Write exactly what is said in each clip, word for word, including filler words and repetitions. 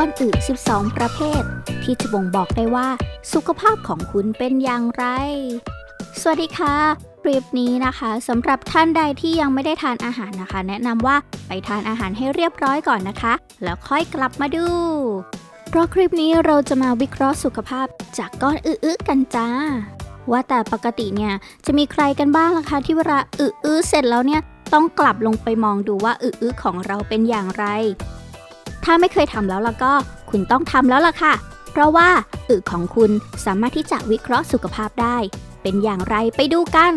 อนอึสิบสองประเภทที่จะบ่งบอกได้ว่าสุขภาพของคุณเป็นอย่างไรสวัสดีค่ะคลิปนี้นะคะสำหรับท่านใดที่ยังไม่ได้ทานอาหารนะคะแนะนำว่าไปทานอาหารให้เรียบร้อยก่อนนะคะแล้วค่อยกลับมาดูเพราะคลิปนี้เราจะมาวิเคราะห์สุขภาพจากก้อนอึๆกันจ้าว่าแต่ปกติเนี่ยจะมีใครกันบ้างล่ะคะที่เวลาอึๆเสร็จแล้วเนี่ยต้องกลับลงไปมองดูว่าอึๆของเราเป็นอย่างไรถ้าไม่เคยทำแล้วล่ะก็คุณต้องทำแล้วล่ะค่ะเพราะว่าอึของคุณสามารถที่จะวิเคราะห์สุขภาพได้เป็นอย่างไรไปดูกัน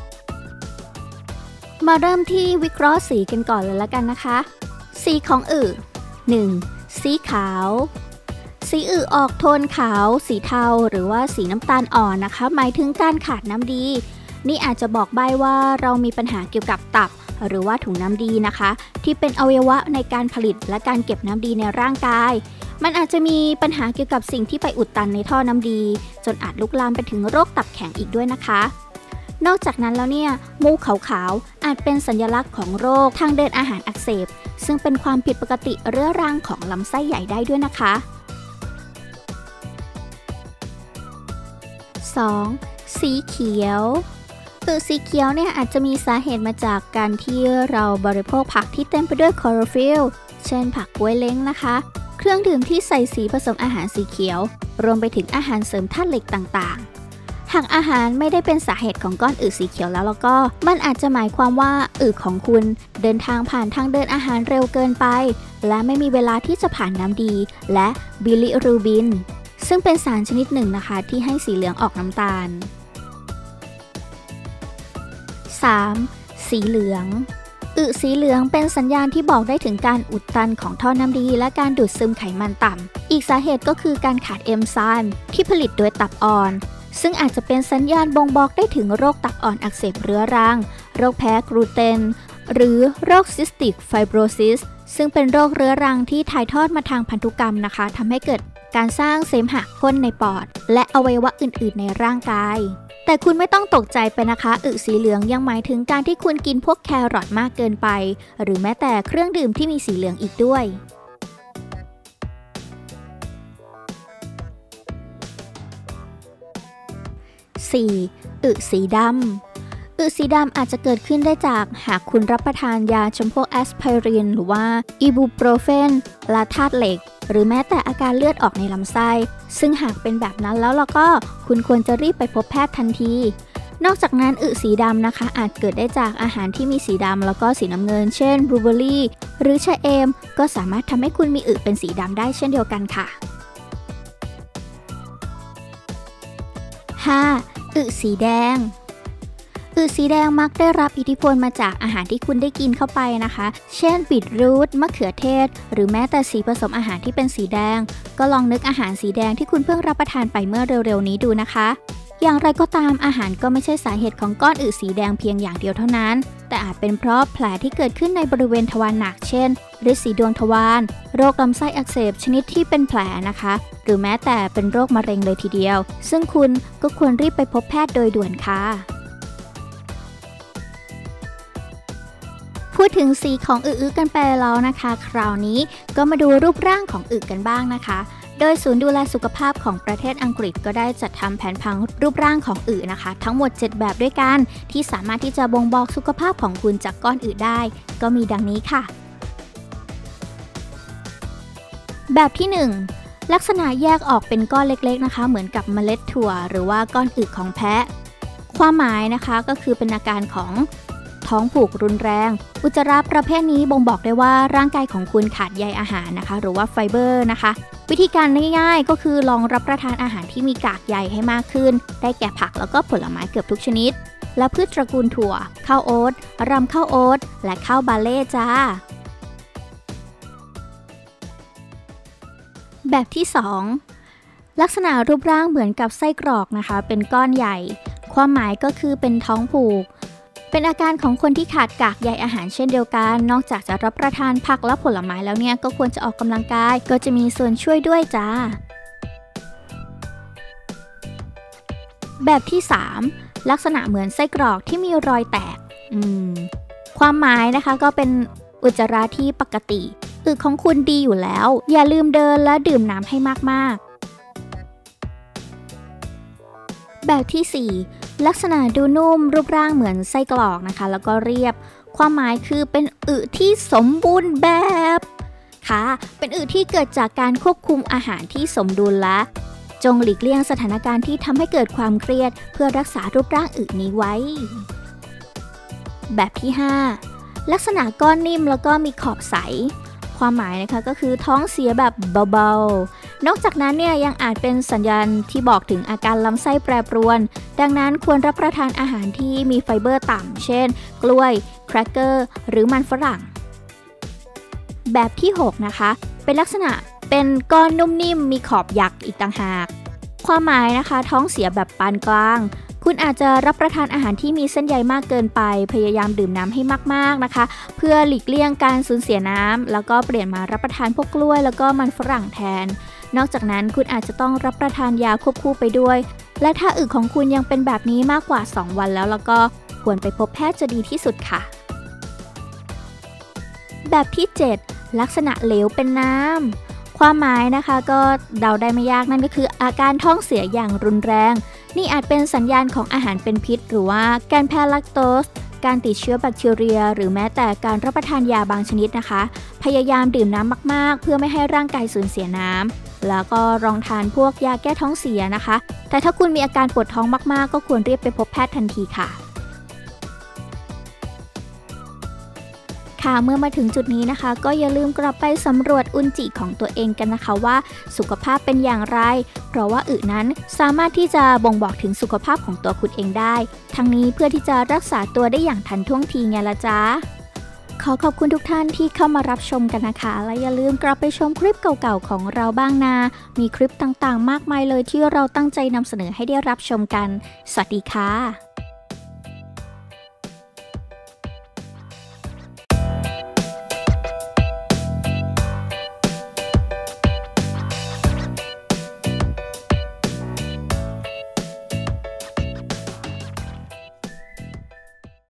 มาเริ่มที่วิเคราะห์สีกันก่อนเลยละกันนะคะสีของอึ หนึ่ง. สีขาวสีอึออกโทนขาวสีเทาหรือว่าสีน้ำตาลอ่อนนะคะหมายถึงการขาดน้ำดีนี่อาจจะบอกใบ้ว่าเรามีปัญหาเกี่ยวกับตับหรือว่าถุงน้ำดีนะคะที่เป็นอวัยวะในการผลิตและการเก็บน้ำดีในร่างกายมันอาจจะมีปัญหาเกี่ยวกับสิ่งที่ไปอุดตันในท่อน้ำดีจนอาจลุกลามไปถึงโรคตับแข็งอีกด้วยนะคะนอกจากนั้นแล้วเนี่ยมูกขาวๆอาจเป็นสัญลักษณ์ของโรคทางเดินอาหารอักเสบซึ่งเป็นความผิดปกติเรื้อรังของลำไส้ใหญ่ได้ด้วยนะคะสอง. สีเขียวอึสีเขียวเนี่ยอาจจะมีสาเหตุมาจากการที่เราบริโภคผักที่เต็มไปด้วยคลอโรฟิลล์เช่นผักบ๊วยเล้งนะคะเครื่องดื่มที่ใส่สีผสมอาหารสีเขียวรวมไปถึงอาหารเสริมธาตุเหล็กต่างๆหากอาหารไม่ได้เป็นสาเหตุของก้อนอึสีเขียวแล้วแล้วก็มันอาจจะหมายความว่าอึของคุณเดินทางผ่านทางเดินอาหารเร็วเกินไปและไม่มีเวลาที่จะผ่านน้ำดีและบิลิรูบินซึ่งเป็นสารชนิดหนึ่งนะคะที่ให้สีเหลืองออกน้ำตาล สาม. สีเหลืองอึสีเหลืองเป็นสัญญาณที่บอกได้ถึงการอุดตันของท่อน้ำดีและการดูดซึมไขมันต่ำอีกสาเหตุก็คือการขาดเอนไซม์ที่ผลิตโดยตับอ่อนซึ่งอาจจะเป็นสัญญาณบ่งบอกได้ถึงโรคตับอ่อนอักเสบเรื้อรังโรคแพ้กลูเตนหรือโรคซิสติกไฟโบรซิสซึ่งเป็นโรคเรื้อรังที่ถ่ายทอดมาทางพันธุกรรมนะคะทำให้เกิดการสร้างเสมหะข้นในปอดและอวัยวะอื่นๆในร่างกายแต่คุณไม่ต้องตกใจไปนะคะอึสีเหลืองยังหมายถึงการที่คุณกินพวกแครอทมากเกินไปหรือแม้แต่เครื่องดื่มที่มีสีเหลืองอีกด้วย สี่. อึสีดำอึสีดำอาจจะเกิดขึ้นได้จากหากคุณรับประทานยาจำพวกแอสไพรินหรือว่าอิบูโปรเฟนและธาตุเหล็กหรือแม้แต่อาการเลือดออกในลำไส้ซึ่งหากเป็นแบบนั้นแล้วเราก็คุณควรจะรีบไปพบแพทย์ทันทีนอกจากนั้นอึสีดำนะคะอาจเกิดได้จากอาหารที่มีสีดำแล้วก็สีน้ำเงินเช่นบลูเบอร์รี่หรือชะเอมก็สามารถทำให้คุณมีอึเป็นสีดำได้เช่นเดียวกันค่ะ ห้า. อึสีแดงอึสีแดงมักได้รับอิทธิพลมาจากอาหารที่คุณได้กินเข้าไปนะคะเช่นบีทรูทมะเขือเทศหรือแม้แต่สีผสมอาหารที่เป็นสีแดงก็ลองนึกอาหารสีแดงที่คุณเพิ่งรับประทานไปเมื่อเร็วๆนี้ดูนะคะอย่างไรก็ตามอาหารก็ไม่ใช่สาเหตุของก้อนอึสีแดงเพียงอย่างเดียวเท่านั้นแต่อาจเป็นเพราะแผลที่เกิดขึ้นในบริเวณทวารหนักเช่นฤทธิ์สีดวงทวารโรคลำไส้อักเสบชนิดที่เป็นแผลนะคะหรือแม้แต่เป็นโรคมะเร็งเลยทีเดียวซึ่งคุณก็ควรรีบไปพบแพทย์โดยด่วนค่ะพูดถึงสีของอึๆกันไปแล้วนะคะคราวนี้ก็มาดูรูปร่างของอึกันบ้างนะคะโดยศูนย์ดูแลสุขภาพของประเทศอังกฤษก็ได้จัดทำแผนผังรูปร่างของอึนะคะทั้งหมดเจ็ดแบบด้วยกันที่สามารถที่จะบ่งบอกสุขภาพของคุณจากก้อนอึได้ก็มีดังนี้ค่ะแบบที่หนึ่งลักษณะแยกออกเป็นก้อนเล็กๆนะคะเหมือนกับเมล็ดถั่วหรือว่าก้อนอึของแพะความหมายนะคะก็คือเป็นอาการของท้องผูกรุนแรงอุจจาระประเภทนี้บ่งบอกได้ว่าร่างกายของคุณขาดใยอาหารนะคะหรือว่าไฟเบอร์นะคะวิธีการง่ายๆก็คือลองรับประทานอาหารที่มีกากใยให้มากขึ้นได้แก่ผักแล้วก็ผลไม้เกือบทุกชนิดและพืชตระกูลถั่วข้าวโอ๊ตรำข้าวโอ๊ตและข้าวบาเล่จ้าแบบที่สองลักษณะรูปร่างเหมือนกับไส้กรอกนะคะเป็นก้อนใหญ่ความหมายก็คือเป็นท้องผูกเป็นอาการของคนที่ขาดกากใยอาหารเช่นเดียวกันนอกจากจะรับประทานผักและผลไม้แล้วเนี่ยก็ควรจะออกกำลังกายก็จะมีส่วนช่วยด้วยจ้าแบบที่สามลักษณะเหมือนไส้กรอกที่มีรอยแตกอืมความหมายนะคะก็เป็นอุจจาระที่ปกติอึของคุณดีอยู่แล้วอย่าลืมเดินและดื่มน้ำให้มากๆแบบที่สี่ลักษณะดูนุ่มรูปร่างเหมือนไส้กรอกนะคะแล้วก็เรียบความหมายคือเป็นอึที่สมบูรณ์แบบค่ะเป็นอึที่เกิดจากการควบคุมอาหารที่สมดุลและจงหลีกเลี่ยงสถานการณ์ที่ทำให้เกิดความเครียดเพื่อรักษารูปร่างอึนี้ไว้แบบที่ห้าลักษณะก้อนนิ่มแล้วก็มีขอบใสความหมายนะคะก็คือท้องเสียแบบเบาๆนอกจากนั้นเนี่ยยังอาจเป็นสัญญาณที่บอกถึงอาการลำไส้แปรปรวนดังนั้นควรรับประทานอาหารที่มีไฟเบอร์ต่ำเช่นกล้วยแครกเกอร์หรือมันฝรั่งแบบที่หกนะคะเป็นลักษณะเป็นก้อนนุ่มนิ่มมีขอบหยักอีกต่างหากความหมายนะคะท้องเสียแบบปานกลางคุณอาจจะรับประทานอาหารที่มีเส้นใยมากเกินไปพยายามดื่มน้ำให้มากๆนะคะเพื่อหลีกเลี่ยงการสูญเสียน้ำแล้วก็เปลี่ยนมารับประทานพวกกล้วยแล้วก็มันฝรั่งแทนนอกจากนั้นคุณอาจจะต้องรับประทานยาควบคู่ไปด้วยและถ้าอึของคุณยังเป็นแบบนี้มากกว่าสองวันแล้วแล้วก็ควรไปพบแพทย์จะดีที่สุดค่ะแบบที่เจ็ดลักษณะเหลวเป็นน้ำความหมายนะคะก็เดาได้ไม่ยากนั่นก็คืออาการท้องเสียอย่างรุนแรงนี่อาจเป็นสัญญาณของอาหารเป็นพิษหรือว่าการแพ้แลคโตสการติดเชื้อแบคทีเรียหรือแม้แต่การรับประทานยาบางชนิดนะคะพยายามดื่มน้ำมากๆเพื่อไม่ให้ร่างกายสูญเสียน้ำแล้วก็ลองทานพวกยาแก้ท้องเสียนะคะแต่ถ้าคุณมีอาการปวดท้องมากๆก็ควรรีบไปพบแพทย์ทันทีค่ะค่ะเมื่อมาถึงจุดนี้นะคะก็อย่าลืมกลับไปสำรวจอุจจิของตัวเองกันนะคะว่าสุขภาพเป็นอย่างไรเพราะว่าอึนั้นสามารถที่จะบ่งบอกถึงสุขภาพของตัวคุณเองได้ทั้งนี้เพื่อที่จะรักษาตัวได้อย่างทันท่วงทีไงล่ะจ๊ะขอขอบคุณทุกท่านที่เข้ามารับชมกันนะคะและอย่าลืมกลับไปชมคลิปเก่าๆของเราบ้างนะมีคลิปต่างๆมากมายเลยที่เราตั้งใจนำเสนอให้ได้รับชมกันสวัสดีค่ะ